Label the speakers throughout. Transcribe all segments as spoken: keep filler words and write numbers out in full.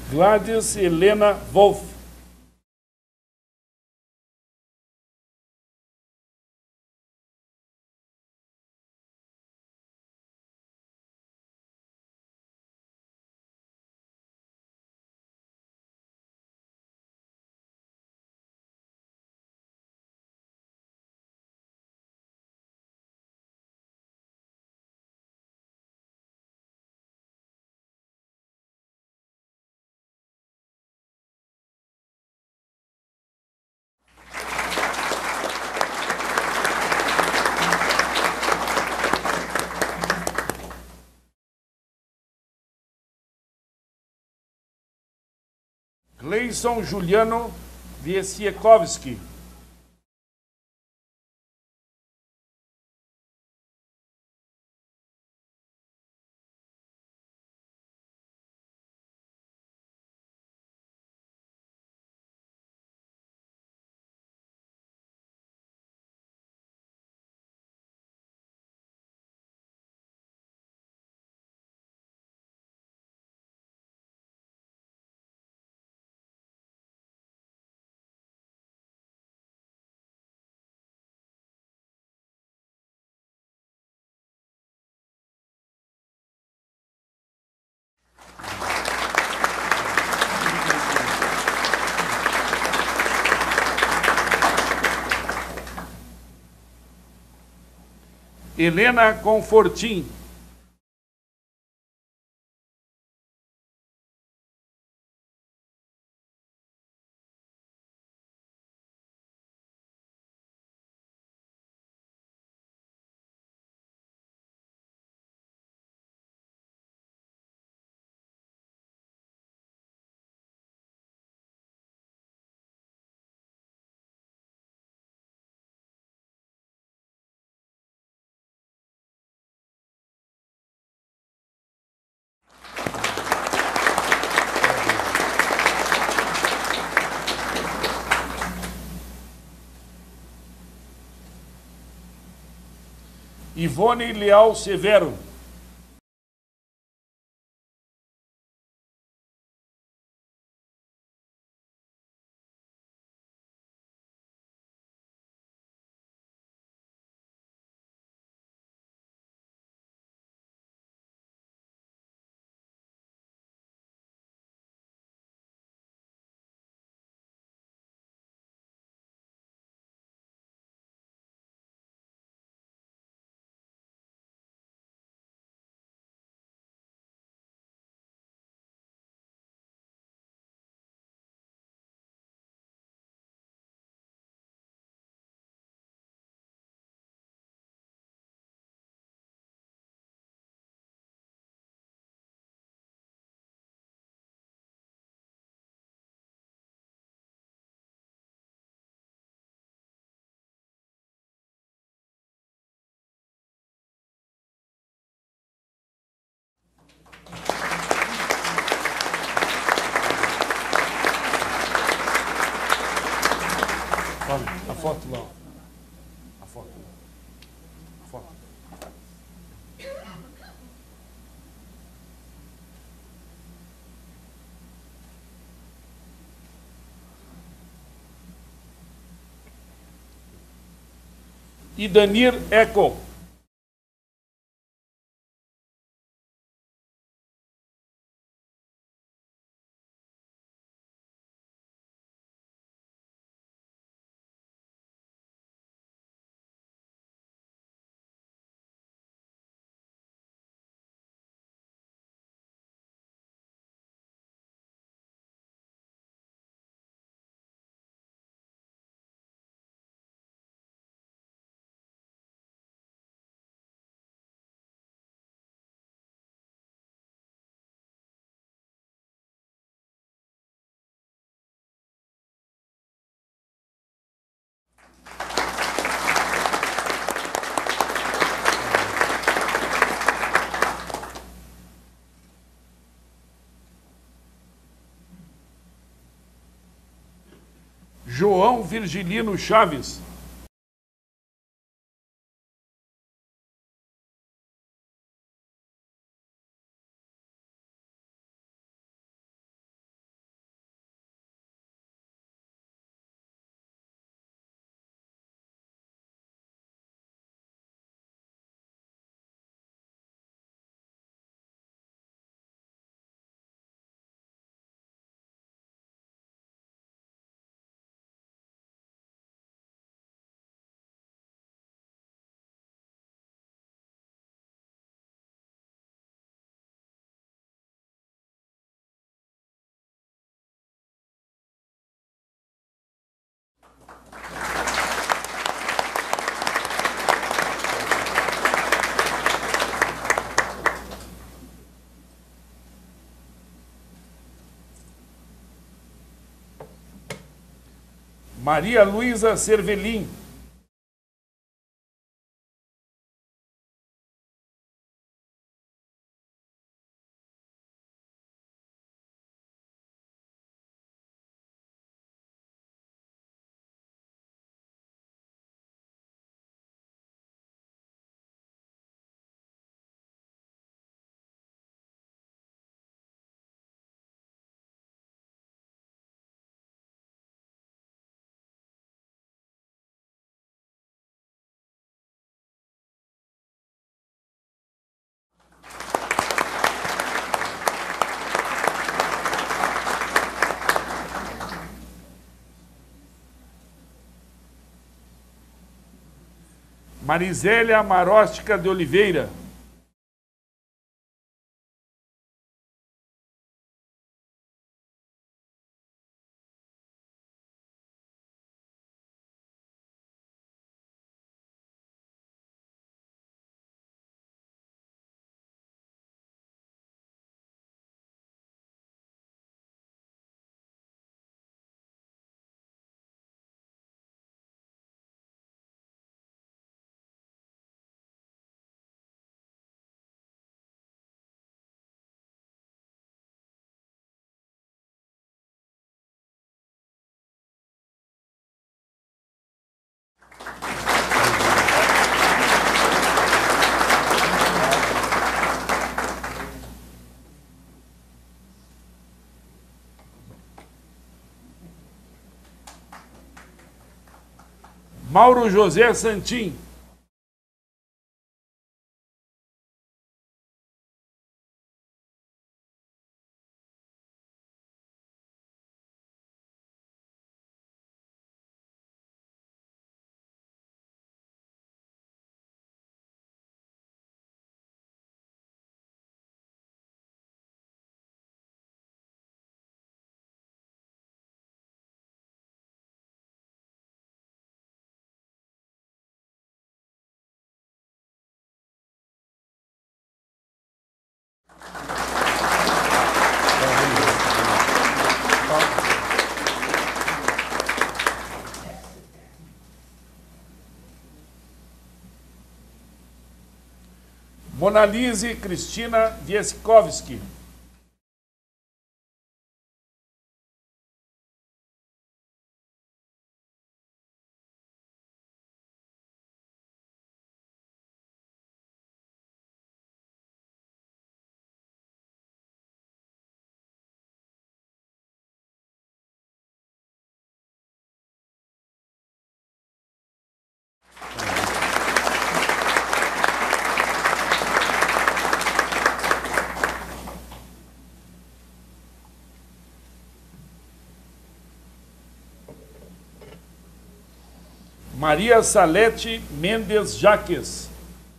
Speaker 1: Gladys Helena Wolff. Gleison Juliano Wiesiekowski. Helena Confortim. Ivone Leal Severo. Olha, a foto lá. A foto. A foto. Idanir Eco. João Virgilino Chaves. Maria Luísa Cervelin. Marizélia Maróstica de Oliveira. Mauro José Santim. Monalise Cristina Wieskowski. Maria Salete Mendes Jaques.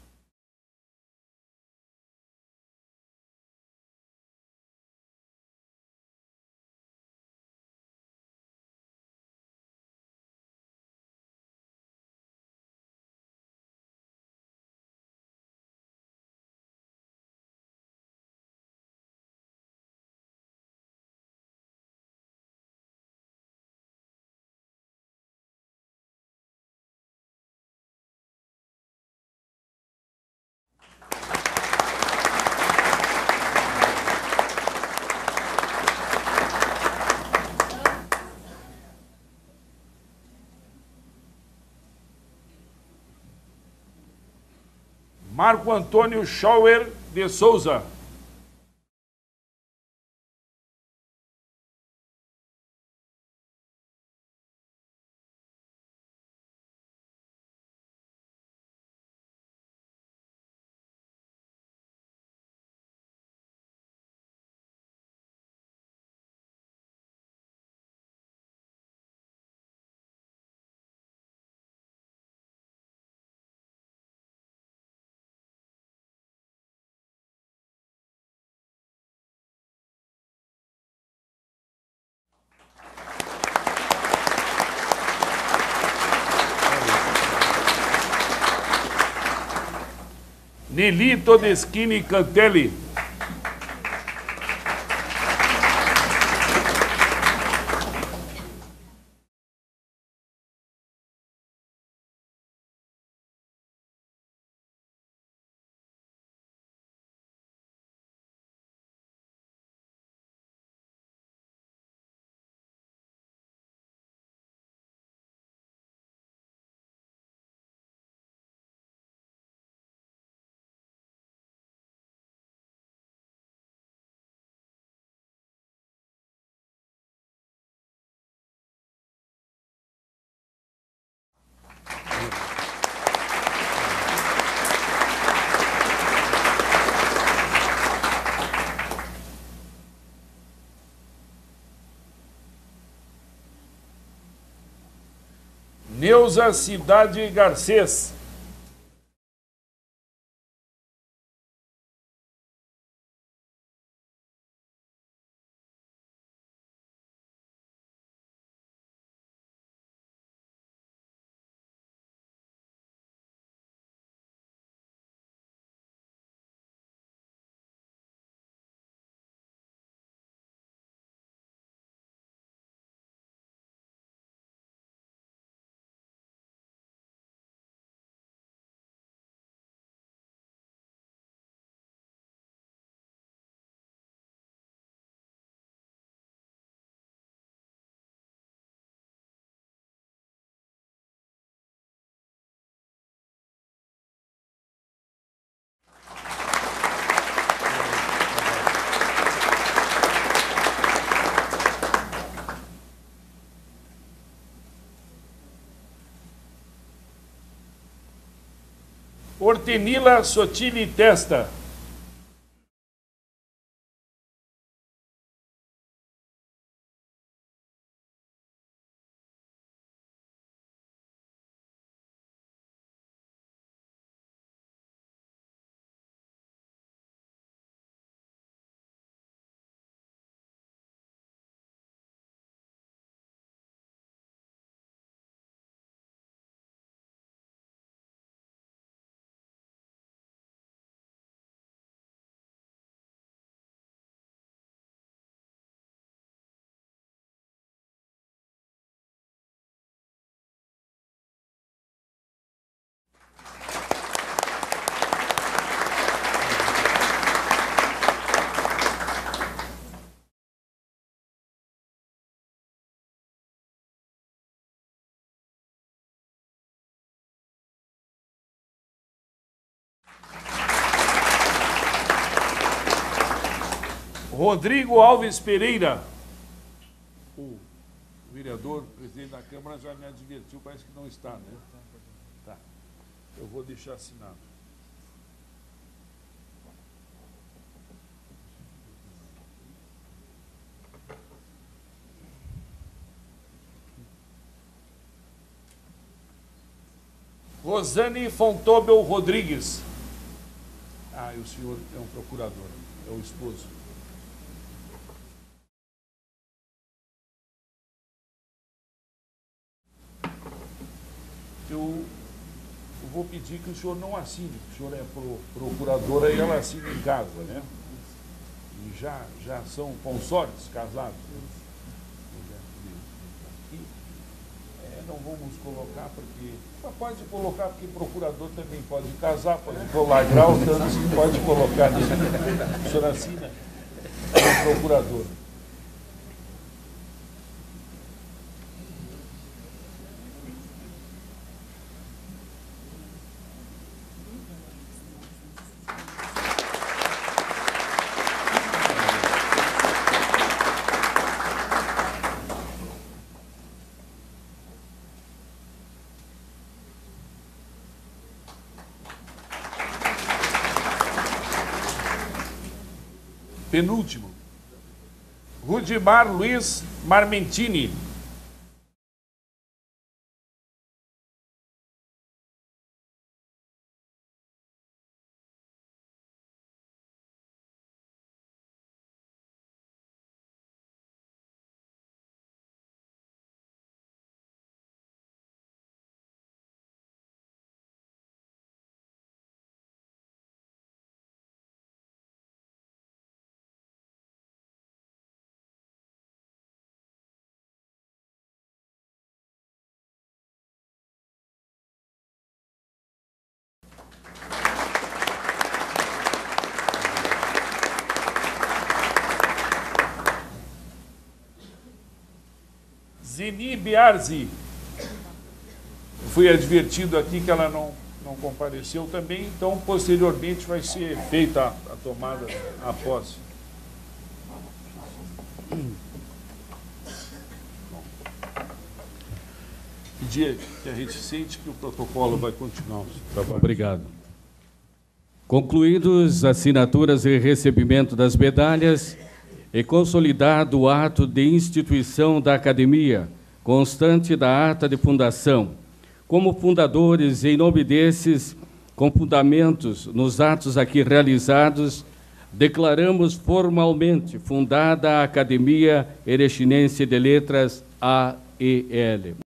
Speaker 1: Marco Antônio Schauer de Souza. Nelly Todeschini Cantelli.
Speaker 2: Neuza Cidade Garcês. Hortenila Sotile Testa. Rodrigo Alves Pereira. O vereador, presidente da Câmara, já me advertiu, parece que não está, né? Tá. Eu vou deixar assinado. Rosane Fontobel Rodrigues. Ah, e o senhor é um procurador, é o esposo. Eu, eu vou pedir que o senhor não assine, o senhor é pro, procuradora e ela assina em casa, né? E já, já são consortes casados. E, é, não vamos colocar porque... Pode colocar porque procurador também pode casar, pode colar grau, tanto pode colocar. O senhor assina como procurador. Penúltimo, Rudimar Luiz Marmentini. Zeni Biarzi. Fui advertido aqui que ela não, não compareceu também, então posteriormente vai ser feita a, a tomada, a posse. Pedir que a gente sente que o protocolo vai continuar o trabalho.
Speaker 3: Obrigado. Concluídos assinaturas e recebimento das medalhas, e consolidado o ato de instituição da Academia, constante da ata de fundação, Como fundadores, em nome desses, com fundamentos nos atos aqui realizados, declaramos formalmente fundada a Academia Erechinense de Letras, A E L.